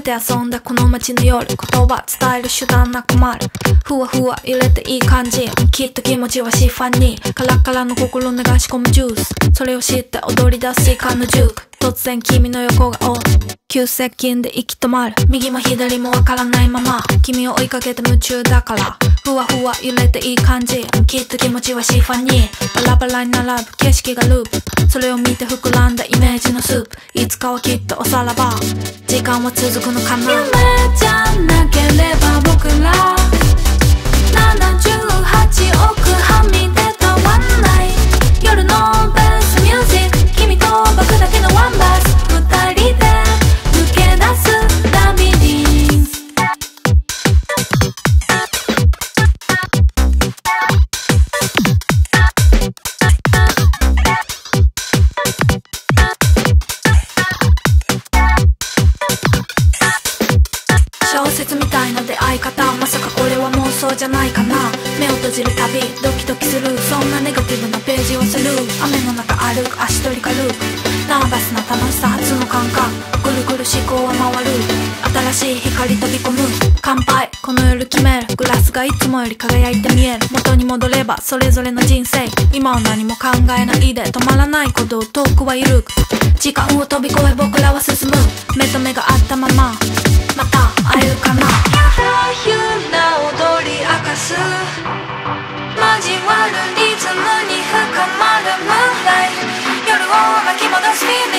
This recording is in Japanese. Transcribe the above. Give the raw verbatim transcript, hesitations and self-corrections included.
て遊んだこの街の夜、言葉伝える手段なく困る。ふわふわ入れていい感じ、きっと気持ちはシファンにカラカラの心流し込むジュース、それを知って踊り出すイカのジューク。突然君の横がお急接近で息止まる。右も左もわからないまま君を追いかけて夢中だから、ふわふわ揺れていい感じ、きっと気持ちはシファンにバラバラに並ぶ景色がループ、それを見て膨らんだイメージのスープ、いつかはきっとおさらば時間は続くのかな。夢じゃなければ僕らななじゅうはちおくはみ出たワンナイト、夜のベースミュージック、君と僕だけのワンバース、二人で抜け出すラビリンス。小説みたいな出会い方、まさかこれは妄想じゃないかな。目を閉じるたびドキドキする、そんなネガティブなページをする。雨の中歩く足取り軽く、ナーバスな楽しさ初の感覚、ぐるぐる思考は回る、新しい光飛び込む。乾杯、この夜決める、グラスがいつもより輝いて見える。元に戻ればそれぞれの人生、今は何も考えないで止まらない鼓動、遠くは緩く、時間を飛び越え僕らは進む。目と目が合ったまままた会えるかな。ゆらゆら踊り明かす、交わるリズムに深まるムーンライト、夜を巻き戻すフィール